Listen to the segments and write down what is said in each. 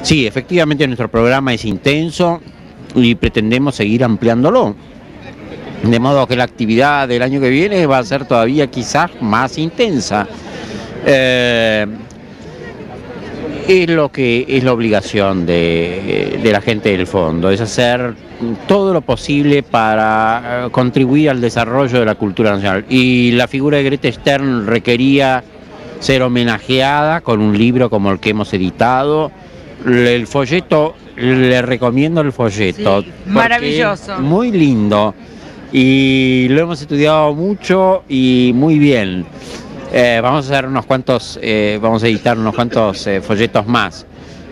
Sí, efectivamente nuestro programa es intenso y pretendemos seguir ampliándolo. De modo que la actividad del año que viene va a ser todavía quizás más intensa. Es lo que es la obligación de la gente del fondo, es hacer todo lo posible para contribuir al desarrollo de la cultura nacional. Y la figura de Greta Stern requería ser homenajeada con un libro como el que hemos editado. El folleto, le recomiendo el folleto. Sí, maravilloso. Muy lindo. Y lo hemos estudiado mucho y muy bien. Vamos a hacer unos cuantos, vamos a editar unos cuantos folletos más.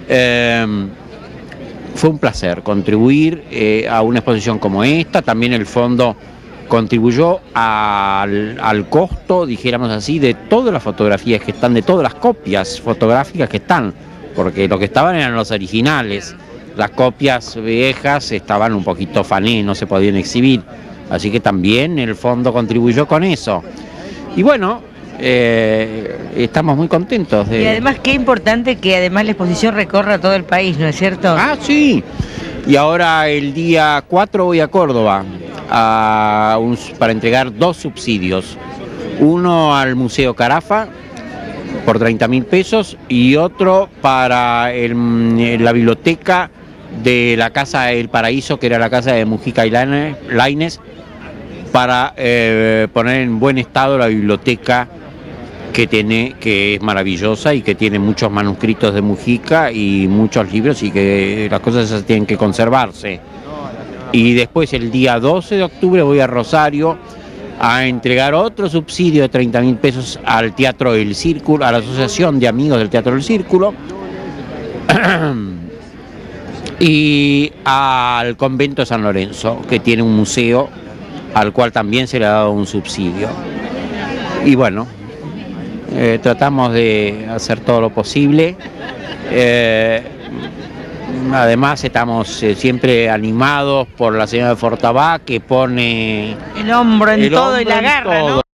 Fue un placer contribuir a una exposición como esta. También el fondo contribuyó al costo, dijéramos así, de todas las fotografías que están, de todas las copias fotográficas que están, porque lo que estaban eran los originales. Las copias viejas estaban un poquito fané, no se podían exhibir. Así que también el fondo contribuyó con eso. Y bueno, estamos muy contentos. Y además qué importante que además la exposición recorra todo el país, ¿no es cierto? Ah, sí. Y ahora el día 4 voy a Córdoba para entregar 2 subsidios. Uno al Museo Carafa por 30.000 pesos y otro para la biblioteca de la Casa El Paraíso, que era la casa de Mujica y Lainez, para poner en buen estado la biblioteca que es maravillosa y que tiene muchos manuscritos de Mujica y muchos libros, y que las cosas esas tienen que conservarse. Y después el día 12 de octubre voy a Rosario a entregar otro subsidio de 30.000 pesos al Teatro del Círculo, a la Asociación de Amigos del Teatro del Círculo, y al Convento de San Lorenzo, que tiene un museo al cual también se le ha dado un subsidio. Y bueno, tratamos de hacer todo lo posible. Además estamos siempre animados por la señora de Fortabá, que pone el hombro en todo y la garra, ¿no?